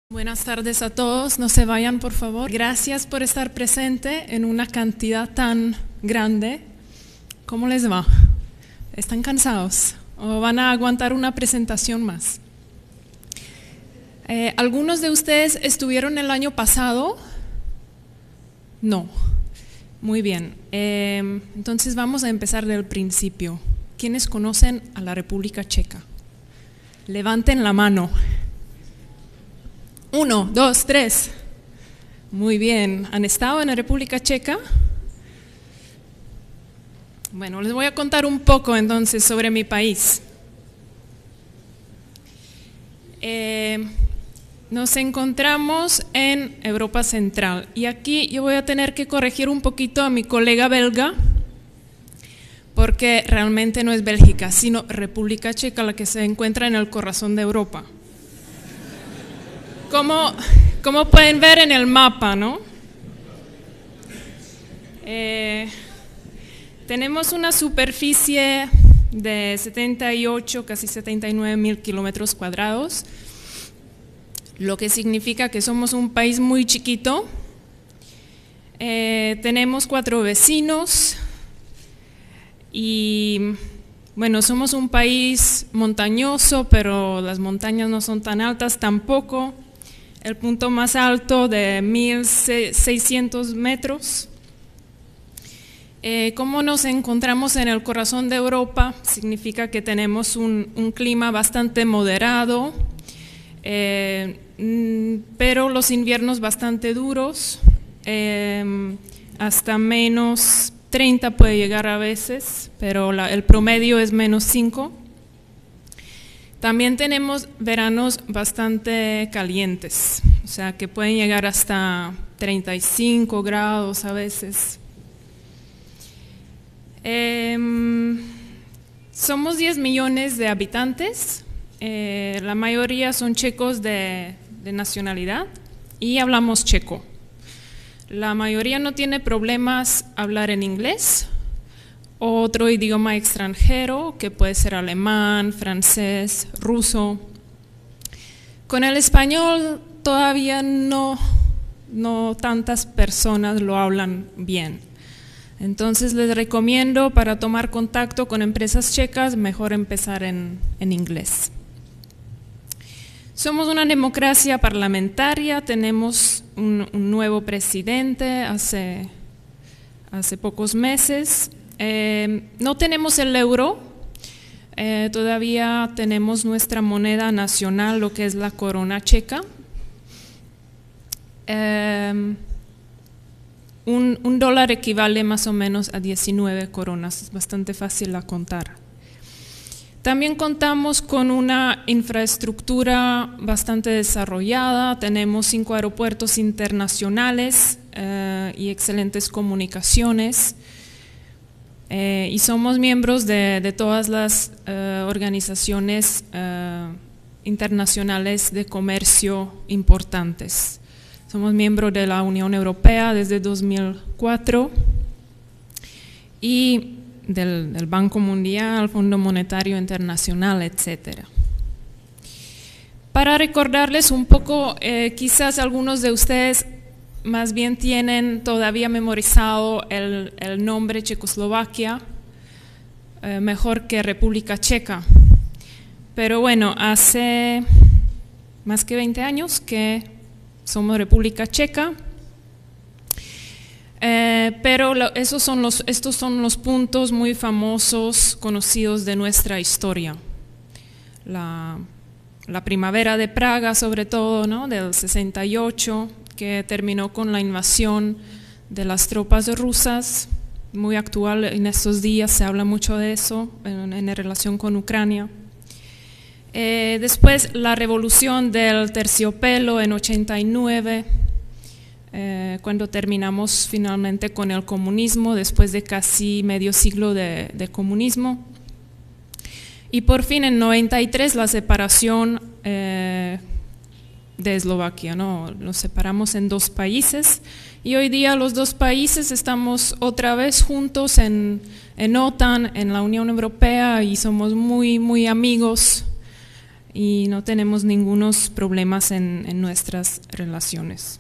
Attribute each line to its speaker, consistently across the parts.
Speaker 1: Buenas tardes a todos, no se vayan por favor. Gracias por estar presente en una cantidad tan grande. ¿Cómo les va? ¿Están cansados o van a aguantar una presentación más? ¿Algunos de ustedes estuvieron el año pasado? No. Muy bien. Entonces vamos a empezar del principio. ¿Quiénes conocen a la República Checa? Levanten la mano. 1, 2, 3. Muy bien. ¿Han estado en la República Checa? Bueno, les voy a contar un poco entonces sobre mi país. Nos encontramos en Europa Central y aquí yo voy a tener que corregir un poquito a mi colega belga porque realmente no es Bélgica, sino República Checa, la que se encuentra en el corazón de Europa. Como pueden ver en el mapa, ¿no? Tenemos una superficie de 78, casi 79.000 kilómetros cuadrados, lo que significa que somos un país muy chiquito. Tenemos 4 vecinos y bueno, somos un país montañoso, pero las montañas no son tan altas tampoco. El punto más alto de 1.600 metros. ¿Cómo nos encontramos en el corazón de Europa? Significa que tenemos un clima bastante moderado, pero los inviernos bastante duros, hasta menos 30 puede llegar a veces, pero el promedio es menos 5. También tenemos veranos bastante calientes, o sea que pueden llegar hasta 35 grados a veces. Somos 10 millones de habitantes, la mayoría son checos de nacionalidad y hablamos checo. La mayoría no tiene problemas hablar en inglés, otro idioma extranjero que puede ser alemán, francés, ruso. Con el español todavía no tantas personas lo hablan bien. Entonces les recomiendo para tomar contacto con empresas checas mejor empezar en inglés. Somos una democracia parlamentaria, tenemos un nuevo presidente hace pocos meses. No tenemos el euro, todavía tenemos nuestra moneda nacional, lo que es la corona checa. Un dólar equivale más o menos a 19 coronas, es bastante fácil a contar. También contamos con una infraestructura bastante desarrollada, tenemos 5 aeropuertos internacionales y excelentes comunicaciones. Y somos miembros de todas las organizaciones internacionales de comercio importantes. Somos miembros de la Unión Europea desde 2004 y del Banco Mundial, Fondo Monetario Internacional, etc. Para recordarles un poco, quizás algunos de ustedes más bien tienen todavía memorizado el nombre Checoslovaquia, mejor que República Checa. Pero bueno, hace más que 20 años que somos República Checa, pero estos son los puntos muy famosos, conocidos de nuestra historia. La primavera de Praga, sobre todo, ¿no? Del 68, que terminó con la invasión de las tropas rusas, muy actual en estos días, se habla mucho de eso en relación con Ucrania. Después la revolución del terciopelo en 89, cuando terminamos finalmente con el comunismo, después de casi medio siglo de comunismo. Y por fin en 93 la separación de Eslovaquia, ¿no? Nos separamos en 2 países y hoy día los 2 países estamos otra vez juntos en OTAN, en la Unión Europea, y somos muy, muy amigos y no tenemos ningunos problemas en nuestras relaciones.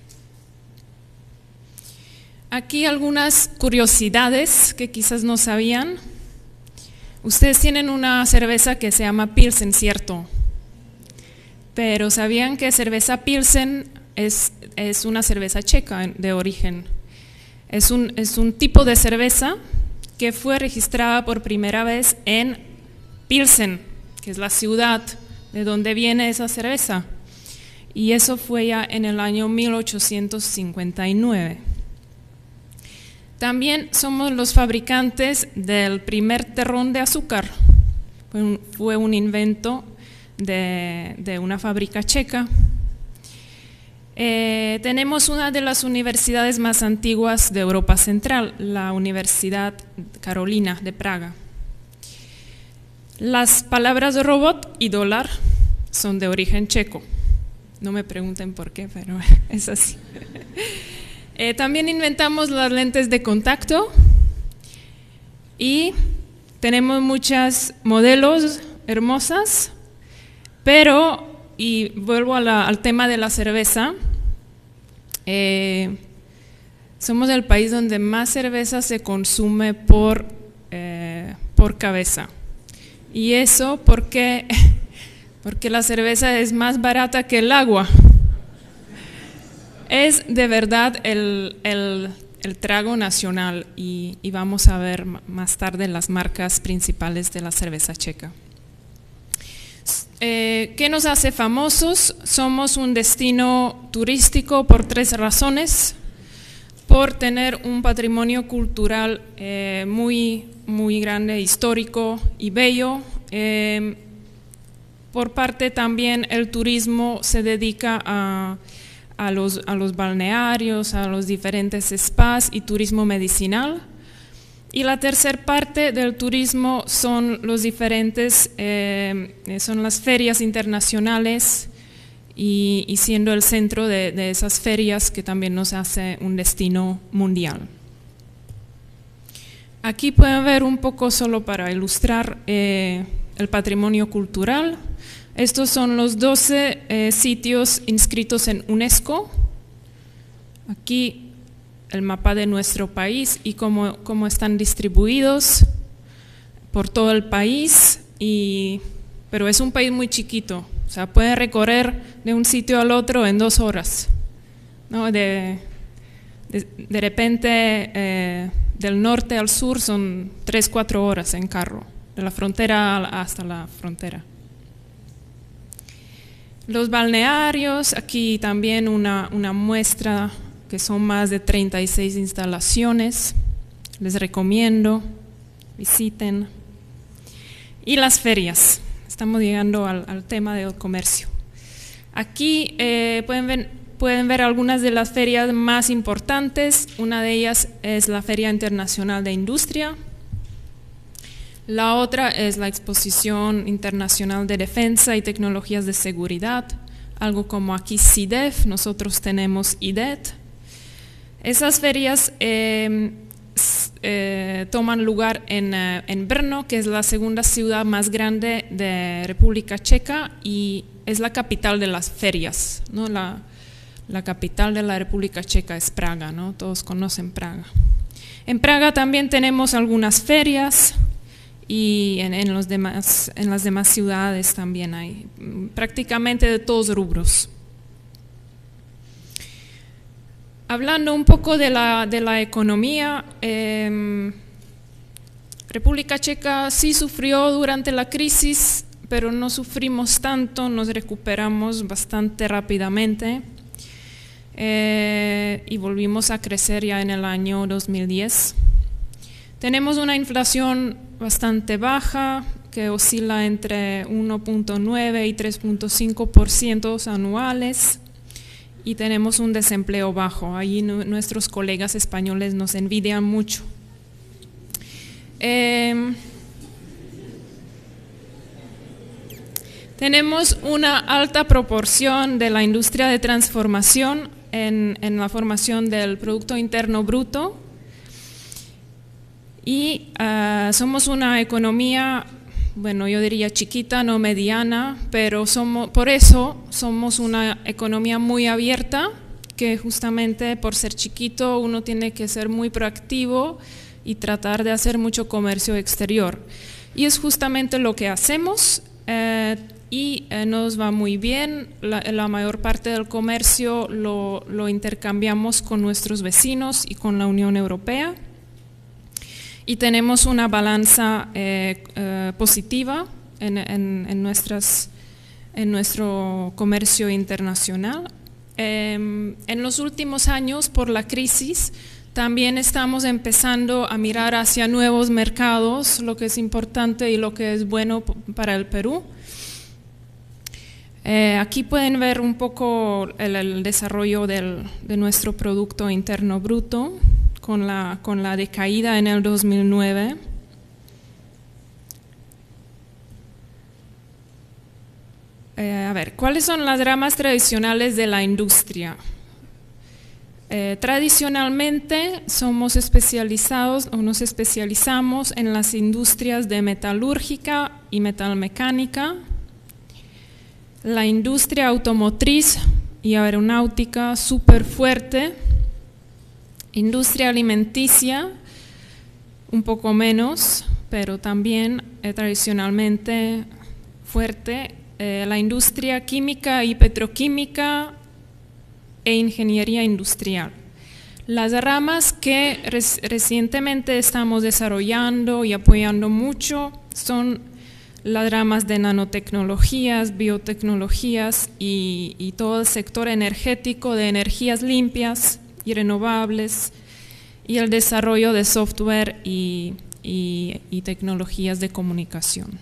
Speaker 1: Aquí algunas curiosidades que quizás no sabían. Ustedes tienen una cerveza que se llama Pilsen, ¿cierto? Pero ¿sabían que cerveza Pilsen es una cerveza checa de origen? Es un tipo de cerveza que fue registrada por primera vez en Pilsen, que es la ciudad de donde viene esa cerveza. Y eso fue ya en el año 1859. También somos los fabricantes del primer terrón de azúcar. Fue un invento de una fábrica checa. Tenemos una de las universidades más antiguas de Europa Central, la Universidad Carolina de Praga. Las palabras robot y dólar son de origen checo. No me pregunten por qué, pero es así. También inventamos las lentes de contacto y tenemos muchos modelos hermosas, pero, y vuelvo al tema de la cerveza, somos el país donde más cerveza se consume por cabeza. Y eso porque la cerveza es más barata que el agua. Es de verdad el trago nacional y vamos a ver más tarde las marcas principales de la cerveza checa. ¿Qué nos hace famosos? Somos un destino turístico por 3 razones. Por tener un patrimonio cultural muy grande, histórico y bello. Por parte también el turismo se dedica a los balnearios, a los diferentes spas y turismo medicinal. Y la tercera parte del turismo son los diferentes, son las ferias internacionales y siendo el centro de esas ferias que también nos hace un destino mundial. Aquí pueden ver un poco solo para ilustrar el patrimonio cultural. Estos son los 12 sitios inscritos en UNESCO. Aquí el mapa de nuestro país y cómo están distribuidos por todo el país, pero es un país muy chiquito, o sea, puede recorrer de un sitio al otro en 2 horas, ¿no? De repente del norte al sur son 3-4 horas en carro, de la frontera hasta la frontera. Los balnearios, aquí también una muestra que son más de 36 instalaciones, les recomiendo, visiten. Y las ferias, estamos llegando al tema del comercio. Aquí pueden ver algunas de las ferias más importantes, una de ellas es la Feria Internacional de Industria, la otra es la Exposición Internacional de Defensa y Tecnologías de Seguridad, algo como aquí CIDEF, nosotros tenemos IDET. Esas ferias toman lugar en Brno, que es la segunda ciudad más grande de República Checa y es la capital de las ferias, ¿no? La capital de la República Checa es Praga, ¿no? Todos conocen Praga. En Praga también tenemos algunas ferias y en las demás ciudades también hay, prácticamente de todos rubros. Hablando un poco de la economía, República Checa sí sufrió durante la crisis, pero no sufrimos tanto, nos recuperamos bastante rápidamente y volvimos a crecer ya en el año 2010. Tenemos una inflación bastante baja, que oscila entre 1.9 y 3.5% anuales. Y tenemos un desempleo bajo, ahí nuestros colegas españoles nos envidian mucho. Tenemos una alta proporción de la industria de transformación en la formación del Producto Interno Bruto y somos una economía bueno, yo diría chiquita, no mediana, pero por eso somos una economía muy abierta, que justamente por ser chiquito uno tiene que ser muy proactivo y tratar de hacer mucho comercio exterior. Y es justamente lo que hacemos y nos va muy bien. La mayor parte del comercio lo intercambiamos con nuestros vecinos y con la Unión Europea. Y tenemos una balanza positiva en nuestro comercio internacional. En los últimos años, por la crisis, también estamos empezando a mirar hacia nuevos mercados, lo que es importante y lo que es bueno para el Perú. Aquí pueden ver un poco el desarrollo de nuestro Producto Interno Bruto con la decaída en el 2009. A ver, ¿cuáles son las ramas tradicionales de la industria? Tradicionalmente nos especializamos en las industrias de metalúrgica y metalmecánica, la industria automotriz y aeronáutica súper fuerte, industria alimenticia un poco menos, pero también tradicionalmente fuerte, la industria química y petroquímica e ingeniería industrial. Las ramas que recientemente estamos desarrollando y apoyando mucho son las ramas de nanotecnologías, biotecnologías y todo el sector energético de energías limpias y renovables y el desarrollo de software y tecnologías de comunicación.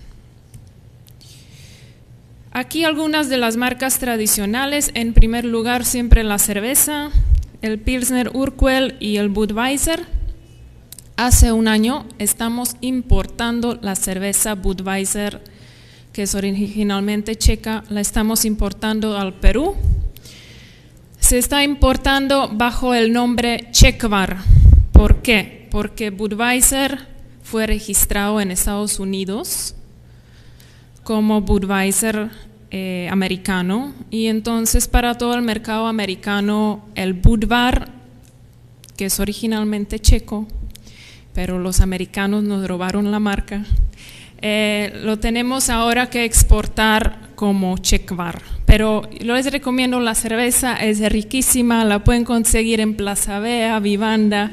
Speaker 1: Aquí algunas de las marcas tradicionales. En primer lugar, siempre la cerveza, el Pilsner Urquell y el Budweiser. Hace un año estamos importando la cerveza Budweiser, que es originalmente checa, la estamos importando al Perú. Se está importando bajo el nombre Czechvar. ¿Por qué? Porque Budweiser fue registrado en Estados Unidos como Budweiser americano, y entonces para todo el mercado americano el Budvar, que es originalmente checo, pero los americanos nos robaron la marca, lo tenemos ahora que exportar como Czechvar. Pero les recomiendo la cerveza, es riquísima, la pueden conseguir en Plaza Vea, Vivanda,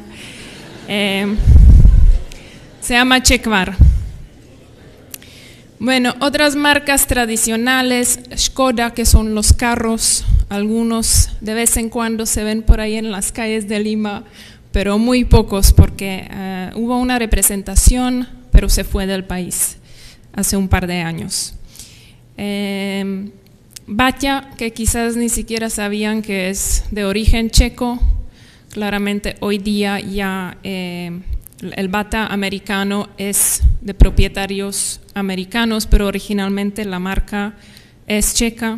Speaker 1: se llama Czechvar. Bueno, otras marcas tradicionales, Škoda, que son los carros, algunos de vez en cuando se ven por ahí en las calles de Lima, pero muy pocos porque hubo una representación, pero se fue del país hace un par de años. Batia, que quizás ni siquiera sabían que es de origen checo, claramente hoy día ya el Bata americano es de propietarios americanos, pero originalmente la marca es checa.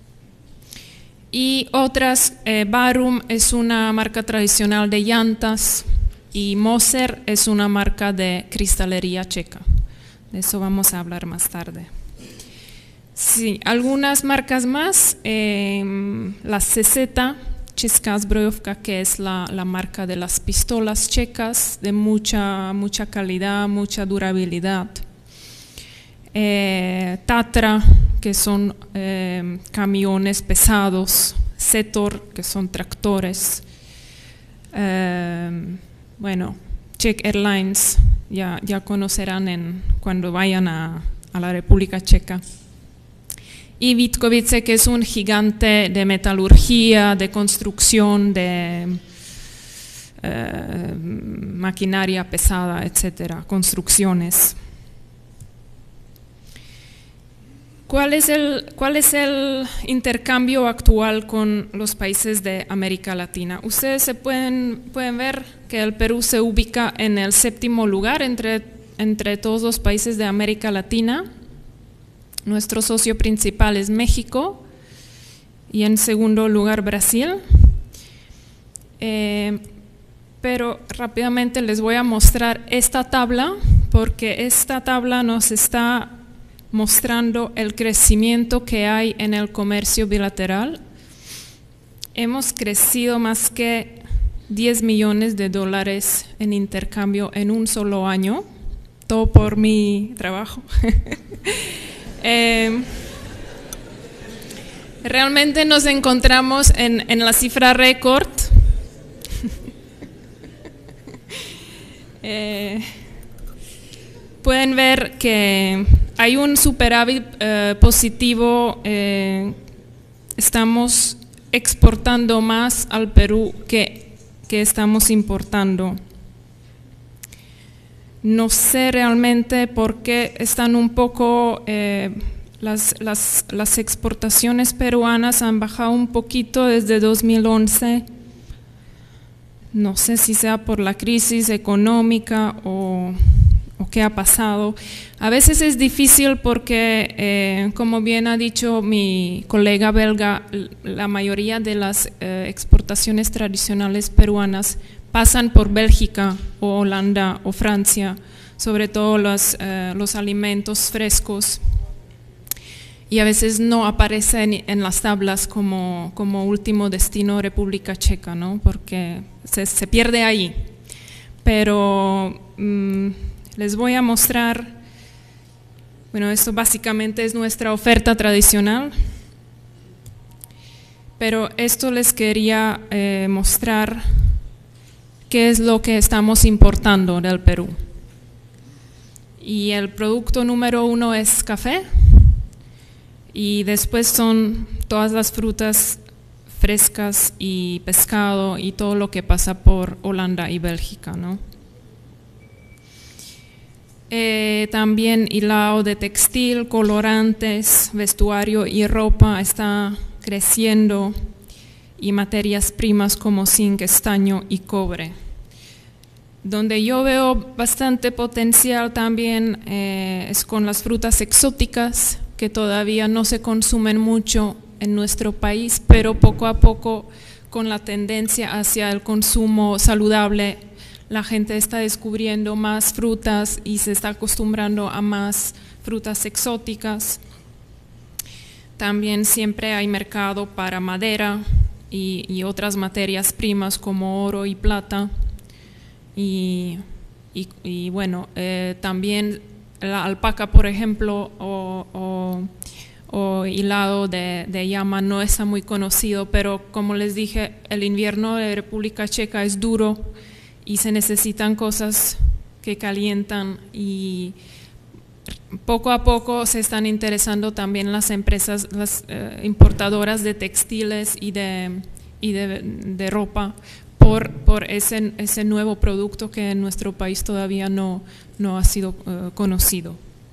Speaker 1: Y otras, Barum es una marca tradicional de llantas y Moser es una marca de cristalería checa. De eso vamos a hablar más tarde. Sí, algunas marcas más, la CZ, Česká zbrojovka, que es la marca de las pistolas checas, de mucha calidad, mucha durabilidad. Tatra, que son camiones pesados. Zetor, que son tractores. Bueno, Czech Airlines, ya conocerán cuando vayan a la República Checa. Y Vítkovice, que es un gigante de metalurgia, de construcción, de maquinaria pesada, etcétera, construcciones. ¿Cuál es el intercambio actual con los países de América Latina? Ustedes pueden ver que el Perú se ubica en el 7º lugar entre todos los países de América Latina. Nuestro socio principal es México y en segundo lugar Brasil. Pero rápidamente les voy a mostrar esta tabla porque esta tabla nos está mostrando el crecimiento que hay en el comercio bilateral. Hemos crecido más que 10 millones de dólares en intercambio en un solo año, todo por mi trabajo. Realmente nos encontramos en la cifra récord. Pueden ver que hay un superávit positivo. Estamos exportando más al Perú que estamos importando. No sé realmente por qué están un poco, las exportaciones peruanas han bajado un poquito desde 2011. No sé si sea por la crisis económica o qué ha pasado. A veces es difícil porque, como bien ha dicho mi colega belga, la mayoría de las exportaciones tradicionales peruanas pasan por Bélgica o Holanda o Francia, sobre todo los alimentos frescos, y a veces no aparecen en las tablas como último destino República Checa, ¿no? Porque se pierde ahí. Pero les voy a mostrar, bueno, esto básicamente es nuestra oferta tradicional, pero esto les quería mostrar qué es lo que estamos importando del Perú. Y el producto número 1 es café, y después son todas las frutas frescas y pescado y todo lo que pasa por Holanda y Bélgica, ¿no? También hilado de textil, colorantes, vestuario y ropa está creciendo, y materias primas como zinc, estaño y cobre. Donde yo veo bastante potencial también es con las frutas exóticas, que todavía no se consumen mucho en nuestro país, pero poco a poco, con la tendencia hacia el consumo saludable, la gente está descubriendo más frutas y se está acostumbrando a más frutas exóticas. También siempre hay mercado para madera y otras materias primas como oro y plata. Y bueno, también la alpaca, por ejemplo, o hilado de llama no está muy conocido, pero como les dije, el invierno de República Checa es duro y se necesitan cosas que calientan, y poco a poco se están interesando también las empresas, las importadoras de textiles y de ropa por ese nuevo producto que en nuestro país todavía no ha sido conocido.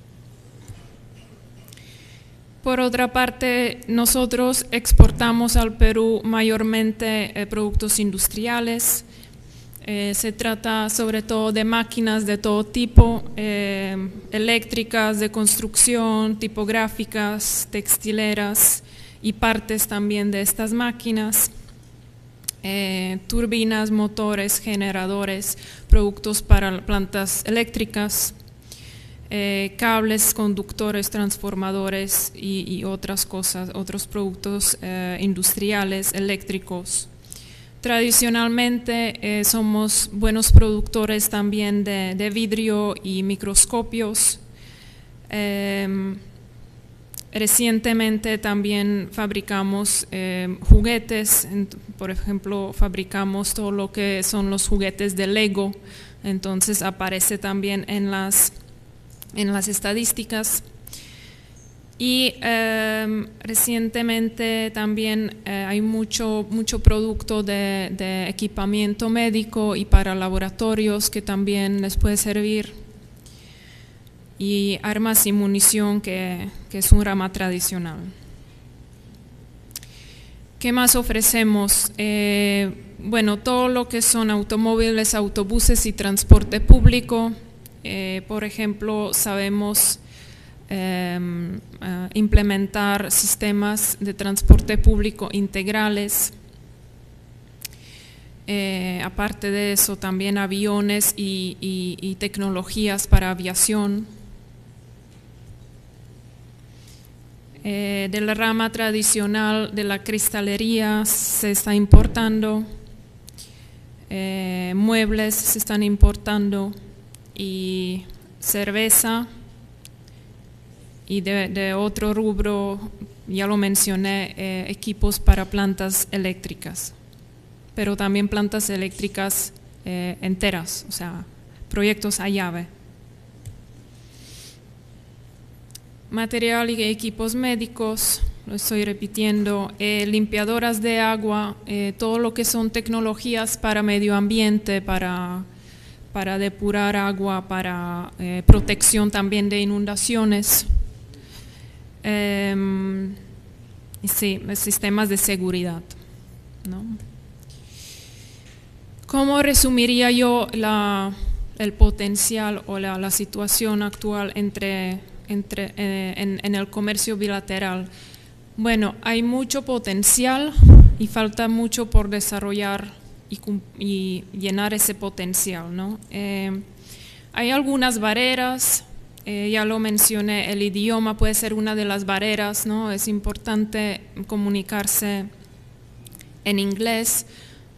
Speaker 1: Por otra parte, nosotros exportamos al Perú mayormente productos industriales. Se trata sobre todo de máquinas de todo tipo, eléctricas, de construcción, tipográficas, textileras y partes también de estas máquinas, turbinas, motores, generadores, productos para plantas eléctricas, cables, conductores, transformadores y otras cosas, otros productos industriales, eléctricos. Tradicionalmente somos buenos productores también de vidrio y microscopios. Recientemente también fabricamos juguetes, por ejemplo, fabricamos todo lo que son los juguetes de Lego, entonces aparece también en las estadísticas. Y recientemente también hay mucho producto de equipamiento médico y para laboratorios que también les puede servir, y armas y munición que es un rama tradicional. ¿Qué más ofrecemos? Bueno, todo lo que son automóviles, autobuses y transporte público. Por ejemplo, sabemos implementar sistemas de transporte público integrales. Aparte de eso, también aviones y tecnologías para aviación. De la rama tradicional de la cristalería se está importando, muebles se están importando y cerveza, y de otro rubro, ya lo mencioné, equipos para plantas eléctricas, pero también plantas eléctricas enteras, o sea, proyectos a llave. Material y equipos médicos, lo estoy repitiendo, limpiadoras de agua, todo lo que son tecnologías para medio ambiente, para depurar agua, para protección también de inundaciones. Sí, sistemas de seguridad, ¿no? ¿Cómo resumiría yo el potencial o la situación actual en el comercio bilateral? Bueno, hay mucho potencial y falta mucho por desarrollar y llenar ese potencial, ¿no? Hay algunas barreras, ya lo mencioné, el idioma puede ser una de las barreras, ¿no? Es importante comunicarse en inglés.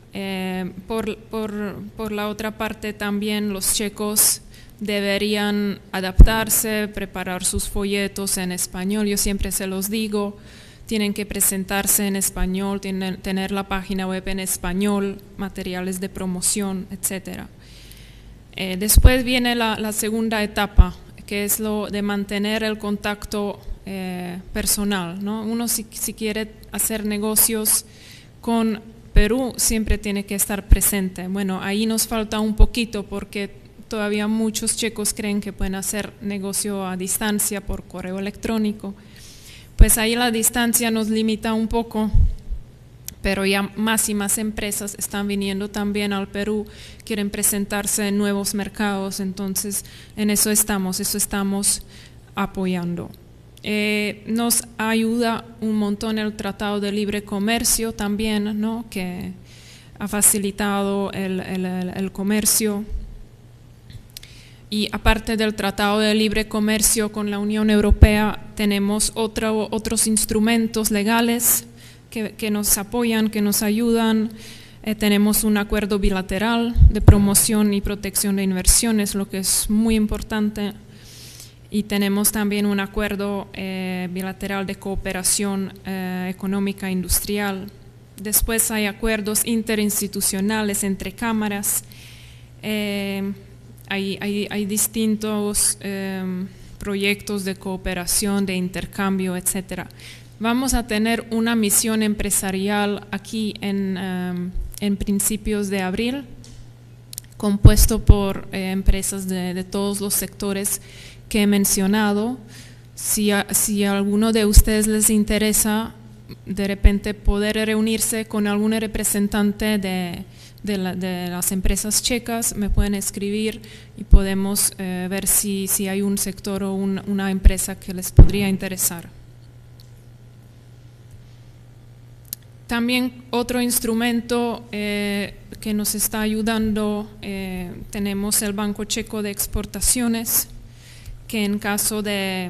Speaker 1: Por la otra parte también los checos deberían adaptarse, preparar sus folletos en español. Yo siempre se los digo, tienen que presentarse en español, tener la página web en español, materiales de promoción, etc. Después viene la segunda etapa, que es lo de mantener el contacto personal, ¿no? Uno si quiere hacer negocios con Perú siempre tiene que estar presente. Bueno, ahí nos falta un poquito porque todavía muchos checos creen que pueden hacer negocio a distancia por correo electrónico. Pues ahí la distancia nos limita un poco, pero ya más y más empresas están viniendo también al Perú, quieren presentarse en nuevos mercados, entonces en eso estamos apoyando. Nos ayuda un montón el Tratado de Libre Comercio también, ¿no? Que ha facilitado el comercio. Y aparte del Tratado de Libre Comercio con la Unión Europea, tenemos otros instrumentos legales que nos apoyan, que nos ayudan. Tenemos un acuerdo bilateral de promoción y protección de inversiones, lo que es muy importante. Y tenemos también un acuerdo bilateral de cooperación económica e industrial. Después hay acuerdos interinstitucionales entre cámaras. Hay distintos proyectos de cooperación, de intercambio, etc. Vamos a tener una misión empresarial aquí en principios de abril, compuesto por empresas de todos los sectores que he mencionado. Si a alguno de ustedes les interesa de repente poder reunirse con algún representante de las empresas checas, me pueden escribir y podemos ver si hay un sector o una empresa que les podría interesar. También otro instrumento que nos está ayudando, tenemos el Banco Checo de Exportaciones, que en caso de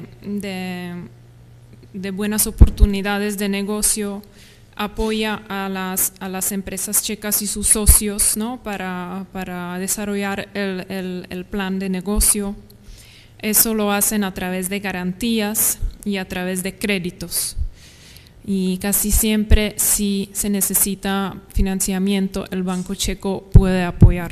Speaker 1: buenas oportunidades de negocio apoya a las empresas checas y sus socios, ¿no? para desarrollar el plan de negocio. Eso lo hacen a través de garantías y a través de créditos. Y casi siempre, si se necesita financiamiento, el Banco Checo puede apoyar.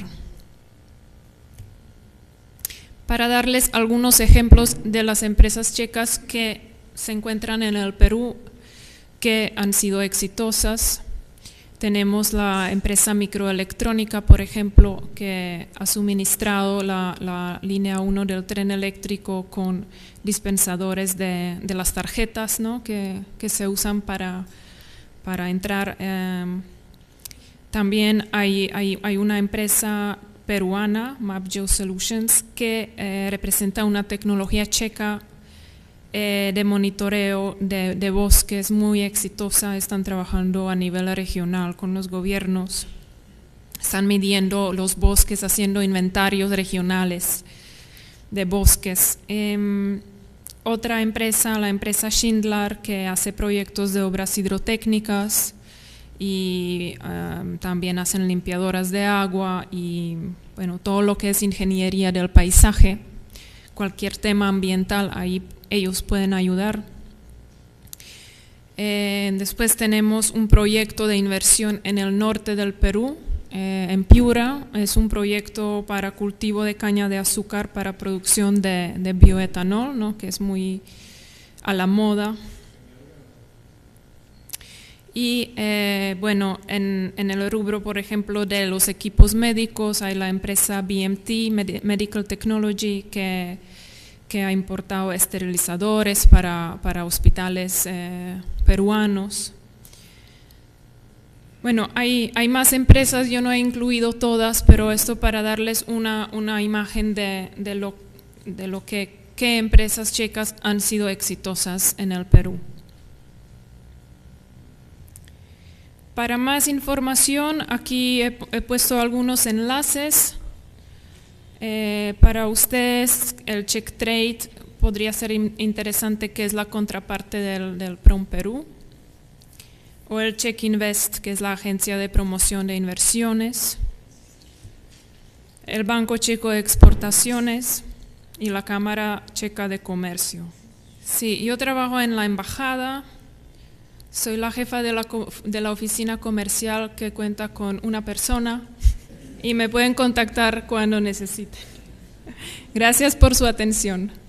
Speaker 1: Para darles algunos ejemplos de las empresas checas que se encuentran en el Perú, que han sido exitosas, tenemos la empresa Microelectrónica, por ejemplo, que ha suministrado la línea 1 del tren eléctrico con dispensadores de las tarjetas, ¿no? que se usan para entrar. También hay una empresa peruana, MapGeo Solutions, que representa una tecnología checa de monitoreo de bosques muy exitosa. Están trabajando a nivel regional con los gobiernos, están midiendo los bosques, haciendo inventarios regionales de bosques. otra empresa, la empresa Schindler, que hace proyectos de obras hidrotécnicas y también hacen limpiadoras de agua y bueno, todo lo que es ingeniería del paisaje, cualquier tema ambiental, ahí ellos pueden ayudar. Después tenemos un proyecto de inversión en el norte del Perú, en Piura. Es un proyecto para cultivo de caña de azúcar para producción de bioetanol, ¿no? Que es muy a la moda. Y bueno, en el rubro, por ejemplo, de los equipos médicos, hay la empresa BMT, Medical Technology, que ha importado esterilizadores para hospitales peruanos. Bueno, hay más empresas, yo no he incluido todas, pero esto para darles una imagen de lo que qué empresas checas han sido exitosas en el Perú. Para más información, aquí he puesto algunos enlaces. Para ustedes, el CheckTrade podría ser interesante, que es la contraparte del PROMPerú, o el CheckInvest, que es la agencia de promoción de inversiones, el Banco Checo de Exportaciones y la Cámara Checa de Comercio. Sí, yo trabajo en la embajada. Soy la jefa de la oficina comercial, que cuenta con una persona, y me pueden contactar cuando necesiten. Gracias por su atención.